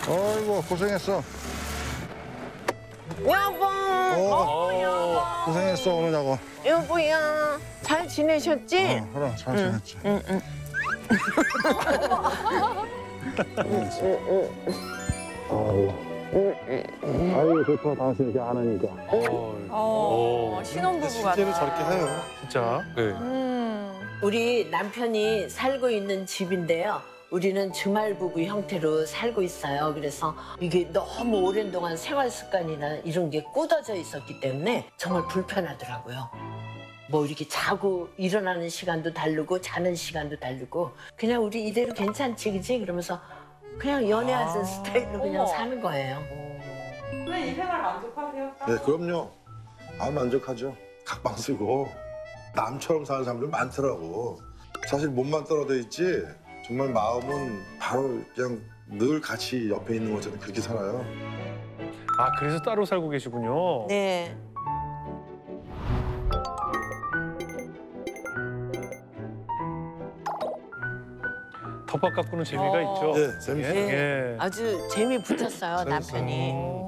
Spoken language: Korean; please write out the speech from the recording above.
어이구, 고생했어. 여보, 여보. 고생했어, 오늘 작업. 여보야, 잘 지내셨지? 그럼 잘 지냈지. 아유, 좋다. 당신 이렇게 안 하니까. 신혼부부 같아. 실제로 저렇게 해요. 진짜. 네. 우리 남편이 살고 있는 집인데요. 우리는 주말부부 형태로 살고 있어요. 그래서 이게 너무 오랜 동안 생활 습관이나 이런 게 굳어져 있었기 때문에 정말 불편하더라고요. 뭐 이렇게 자고 일어나는 시간도 다르고 자는 시간도 다르고 그냥 우리 이대로 괜찮지 그지? 그러면서 그냥 연애하는 스타일로 그냥 사는 거예요. 이 생활 만족하세요? 네, 그럼요. 아, 만족하죠. 각방 쓰고 남처럼 사는 사람들 많더라고. 사실 몸만 떨어져 있지 정말 마음은 바로 그냥 늘 같이 옆에 있는 것처럼 그렇게 살아요. 아, 그래서 따로 살고 계시군요. 네. 텃밭 가꾸는 재미가 있죠. 네, 재밌어요. 예. 아주 재미 붙었어요 남편이.